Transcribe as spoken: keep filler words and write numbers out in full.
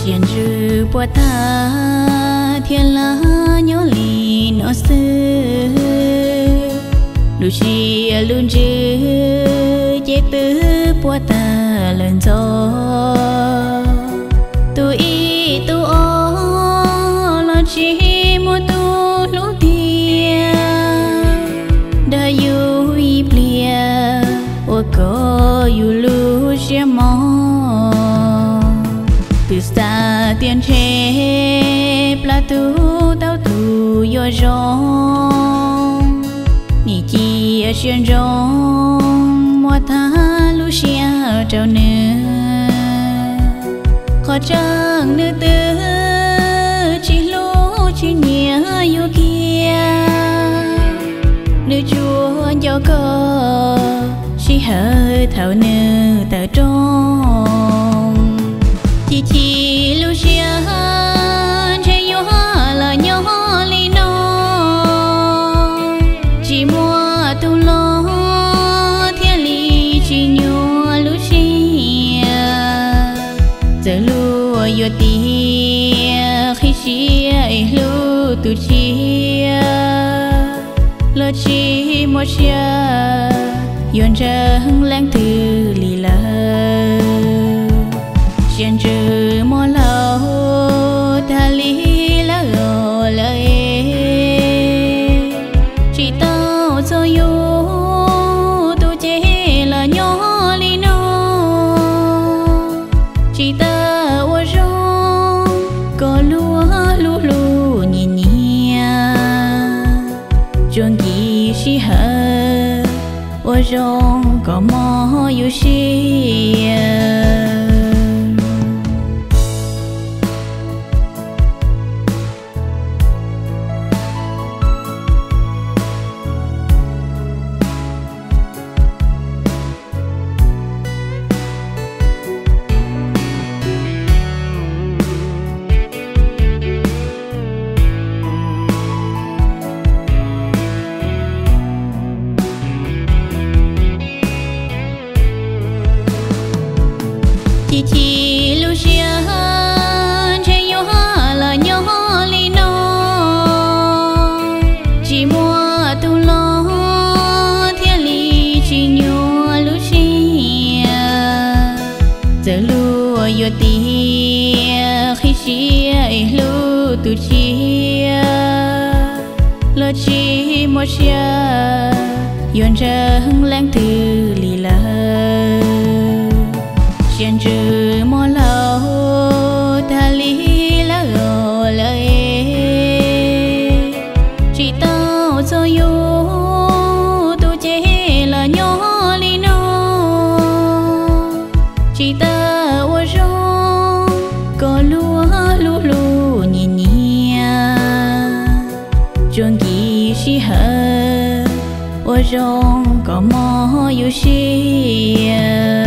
Xiên rư bùa ta thiên lá nhớ lì nó xưa Lưu chi luôn chữ chế tứ bùa ta lần gió Tu y tu ô lo chi mua tu lũ tia Đã yu y blia ô có yu lưu chia mò Từ xa tiền chế Pla tu tao tu yo rong Nhi chi ở xuyên rong Mua tha lu xia trao nữa Khó trăng nữ tư Chỉ lu chỉ nhớ yo kia Nữ chúa cho có Chỉ hơi thảo nữ tờ trong Chỉ chỉ lưu xia Chạy yo là nhỏ li nó Chỉ mua tu lo Thiên lý chỉ nhỏ lưu xia Giờ lưu yo tia Khi xia lưu tu chia Lỡ chỉ một xia Yon trăng lãng từ lì lờ Xiên trừ mô lâu ta lý lá gồ lời Chỉ tao cho yêu tu chế là nhỏ lý nó Chỉ ta ua rong có lúa lú lú nhì nhì Chuông kỳ xí hờ ua rong có mò yu xì Chỉ chỉ lưu xia Chạy yo là nhỏ li nó Chỉ mua tu lo Thiên lý chỉ nhỏ lưu xia Giờ lưu yo tia Khi xia lưu tu chia Lỡ chỉ một xia Yon trăng lãng từ lì lờ Xiên trừ mô lâu ta lý lá gồ lời Chỉ tao cho yu tu chế là nhỏ lý nó Chỉ ta ua rong có lúa lú lú nhì nhì Chuông kỳ xí hờ ua rong có mò yu xì